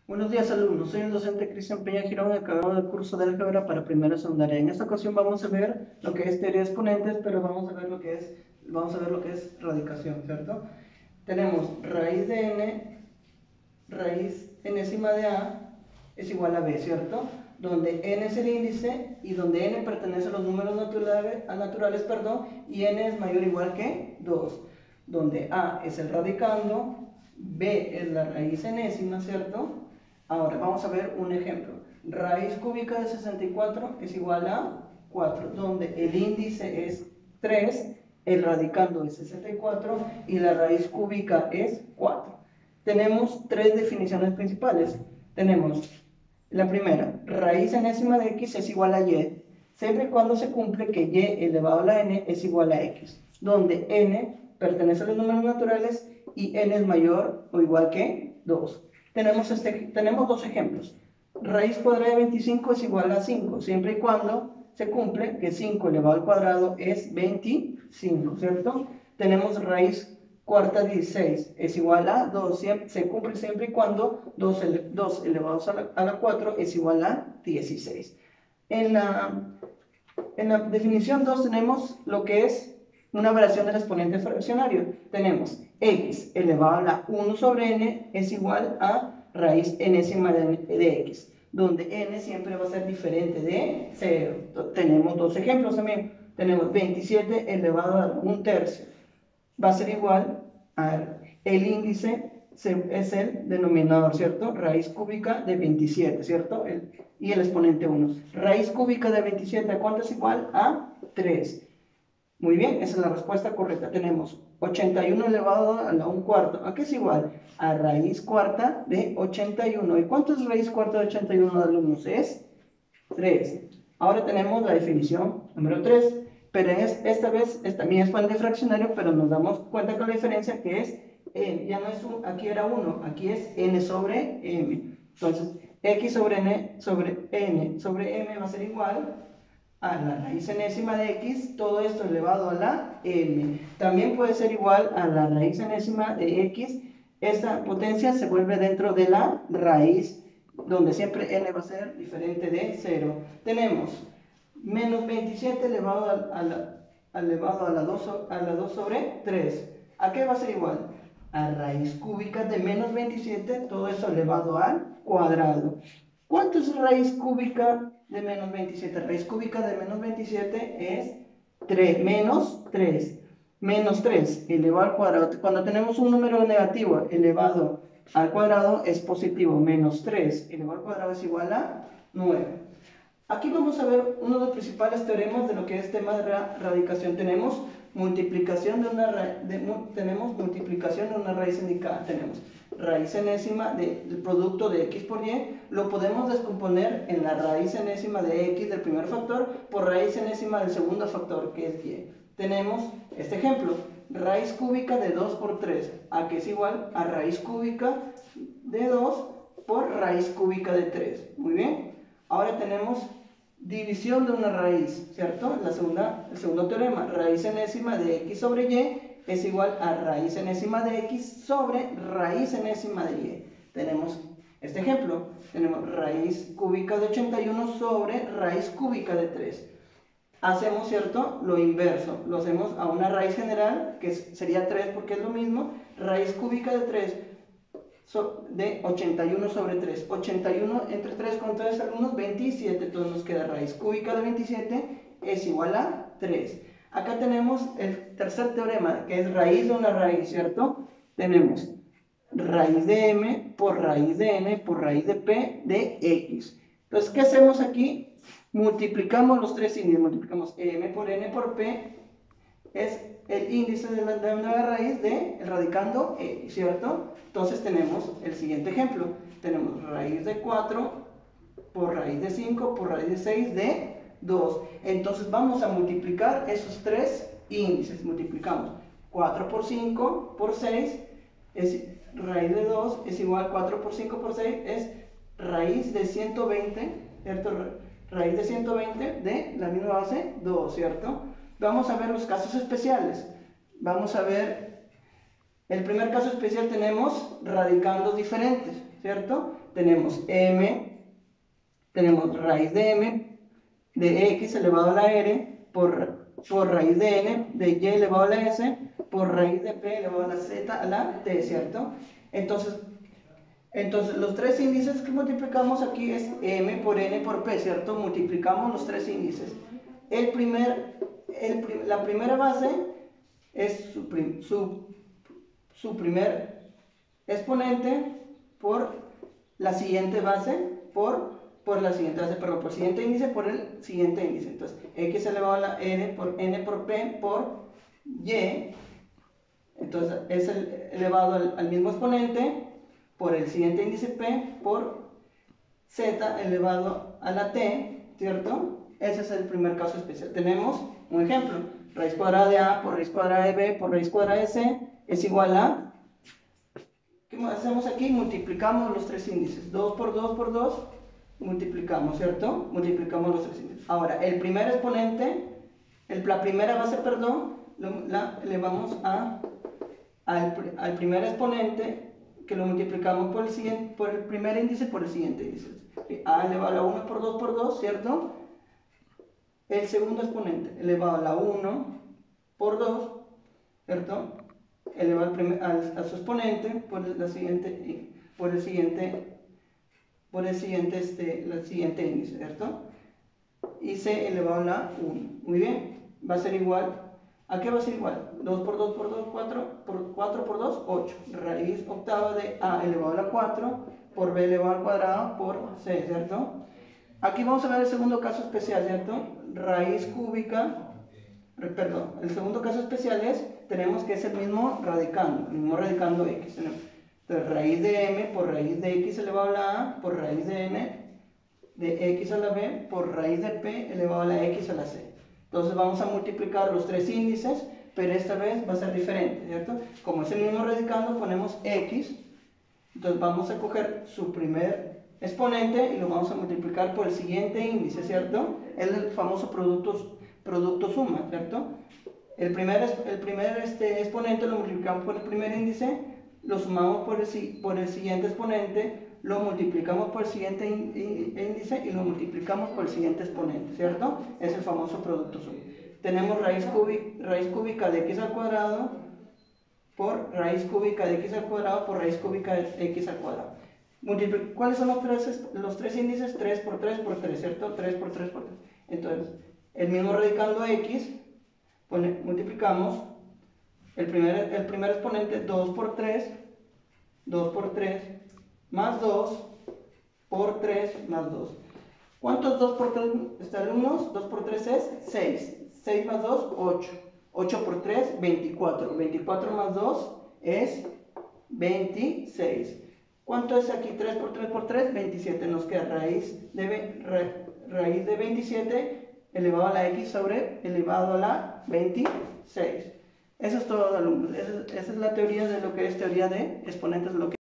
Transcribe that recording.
Buenos días, alumnos. Soy el docente Cristian Peña Girón, encargado del curso de álgebra para primera y secundaria. En esta ocasión vamos a ver lo que es teoría de exponentes, pero vamos a ver lo que es radicación, ¿cierto? Tenemos raíz de n, raíz enésima de a es igual a b, ¿cierto? Donde n es el índice y donde n pertenece a los números naturales, y n es mayor o igual que 2. Donde a es el radicando, b es la raíz enésima, ¿cierto? Ahora vamos a ver un ejemplo. Raíz cúbica de 64 es igual a 4, donde el índice es 3, el radicando es 64 y la raíz cúbica es 4. Tenemos tres definiciones principales. Tenemos la primera, raíz enésima de x es igual a y, siempre y cuando se cumple que y elevado a la n es igual a x, donde n pertenece a los números naturales y n es mayor o igual que 2. Tenemos dos ejemplos. Raíz cuadrada de 25 es igual a 5, siempre y cuando se cumple que 5 elevado al cuadrado es 25, ¿cierto? Tenemos raíz cuarta de 16 es igual a 2, se cumple siempre y cuando 2 elevado a la 4 es igual a 16. En la definición 2 tenemos lo que es una variación del exponente fraccionario. Tenemos x elevado a la 1 sobre n es igual a raíz enésima de x, donde n siempre va a ser diferente de 0. Tenemos dos ejemplos también. Tenemos 27 elevado a 1 tercio. Va a ser igual a el índice es el denominador, ¿cierto? Raíz cúbica de 27, ¿cierto? Y el exponente 1. Raíz cúbica de 27, ¿a cuánto es igual? A 3. Muy bien, esa es la respuesta correcta. Tenemos 81 elevado a la 1 cuarto. ¿A qué es igual? A raíz cuarta de 81. ¿Y cuánto es raíz cuarta de 81, alumnos? Es 3. Ahora tenemos la definición número 3. Pero esta vez también es de fraccionario, pero nos damos cuenta con la diferencia que es n. Ya no es aquí era 1, aquí es n sobre m. Entonces, x sobre n sobre m va a ser igual a la raíz enésima de x, todo esto elevado a la m. También puede ser igual a la raíz enésima de x. Esta potencia se vuelve dentro de la raíz, donde siempre n va a ser diferente de 0. Tenemos menos 27 elevado a la 2 sobre 3. ¿A qué va a ser igual? A raíz cúbica de menos 27, todo eso elevado al cuadrado. ¿Cuánto es raíz cúbica de menos 27? Raíz cúbica de menos 27 es 3, menos 3. Menos 3 elevado al cuadrado. Cuando tenemos un número negativo elevado al cuadrado es positivo. Menos 3 elevado al cuadrado es igual a 9. Aquí vamos a ver uno de los principales teoremas de lo que es tema de radicación. Tenemos multiplicación de una raíz indicada. Tenemos raíz enésima del producto de x por y. Lo podemos descomponer en la raíz enésima de x del primer factor por raíz enésima del segundo factor, que es y. Tenemos este ejemplo, raíz cúbica de 2 por 3, a que es igual a raíz cúbica de 2 por raíz cúbica de 3. Muy bien. Ahora tenemos división de una raíz, ¿cierto? El segundo teorema, raíz enésima de x sobre y es igual a raíz enésima de x sobre raíz enésima de y. Tenemos este ejemplo, tenemos raíz cúbica de 81 sobre raíz cúbica de 3. Hacemos, ¿cierto?, lo inverso, lo hacemos a una raíz general, que sería 3 porque es lo mismo, raíz cúbica de 3 de 81 sobre 3. 81 entre 3, ¿cuánto es, alumnos? 27. Entonces nos queda raíz cúbica de 27 es igual a 3. Acá tenemos el tercer teorema, que es raíz de una raíz, ¿cierto? Tenemos raíz de m por raíz de n por raíz de p de x. Entonces, ¿qué hacemos aquí? Multiplicamos los tres índices, multiplicamos m por n por p, es el índice de una raíz de el radicando x, ¿cierto? Entonces tenemos el siguiente ejemplo. Tenemos raíz de 4 por raíz de 5 por raíz de 6 de 2. Entonces vamos a multiplicar esos tres índices. Multiplicamos 4 por 5 por 6 es raíz de 2 es igual a 4 por 5 por 6 es raíz de 120, ¿cierto? Raíz de 120 de la misma base 2, ¿cierto? Vamos a ver los casos especiales. Vamos a ver El primer caso especial tenemos radicandos diferentes, ¿cierto? Tenemos m, tenemos raíz de m de x elevado a la r por raíz de n de y elevado a la s por raíz de p elevado a la z a la t, ¿cierto? Entonces los tres índices que multiplicamos aquí es m por n por p, ¿cierto? Multiplicamos los tres índices. La primera base es su primer exponente por la siguiente base por la siguiente base, perdón, por el siguiente índice por el siguiente índice. Entonces, x elevado a la n por p por y, entonces es elevado al mismo exponente por el siguiente índice p por z elevado a la t, ¿cierto? Ese es el primer caso especial. Tenemos un ejemplo, raíz cuadrada de a por raíz cuadrada de b por raíz cuadrada de c es igual a, ¿qué hacemos aquí? Multiplicamos los tres índices, 2 por 2 por 2, multiplicamos, ¿cierto? Multiplicamos los tres índices. Ahora, el primer exponente, la primera base, perdón, la elevamos al primer exponente, que lo multiplicamos por el primer índice por el siguiente índice. A elevado a la 1 por 2, ¿cierto? El segundo exponente elevado a la 1 por 2, ¿cierto? Elevado a su exponente por el siguiente índice, ¿cierto? Y c elevado a la 1. Muy bien, va a ser igual. ¿A qué va a ser igual? 2 por 2 por 2, 4 por 2, 8. Raíz octava de a elevado a la 4 por b elevado al cuadrado por c, ¿cierto? Aquí vamos a ver el segundo caso especial, ¿cierto? Raíz cúbica, perdón, el segundo caso especial tenemos que es el mismo radicando x. Entonces, raíz de m por raíz de x elevado a la a por raíz de n de x a la b por raíz de p elevado a la x a la c. Entonces vamos a multiplicar los tres índices, pero esta vez va a ser diferente, ¿cierto? Como es el mismo radicando, ponemos x, entonces vamos a coger su primer exponente y lo vamos a multiplicar por el siguiente índice, ¿cierto? Es el famoso producto suma, ¿cierto? El primer exponente lo multiplicamos por el primer índice, lo sumamos por el siguiente exponente, lo multiplicamos por el siguiente índice y lo multiplicamos por el siguiente exponente, ¿cierto? Es el famoso producto suma. Tenemos raíz cúbica de x al cuadrado por raíz cúbica de x al cuadrado por raíz cúbica de x al cuadrado. ¿Cuáles son los tres índices? 3 por 3 por 3, ¿cierto? 3 por 3 por 3. Entonces, el mismo radicando x, multiplicamos el primer exponente 2 por 3 más 2 por 3 más 2. ¿Cuántos 2 por 3 está alumnos? 2 por 3 es 6. 6 más 2, 8. 8 por 3, 24. 24 más 2 es 26. ¿Cuánto es aquí? 3 por 3 por 3, 27. Nos queda raíz de 27 elevado a la x sobre elevado a la 26. Eso es todo, alumnos. Esa es la teoría de lo que es teoría de exponentes.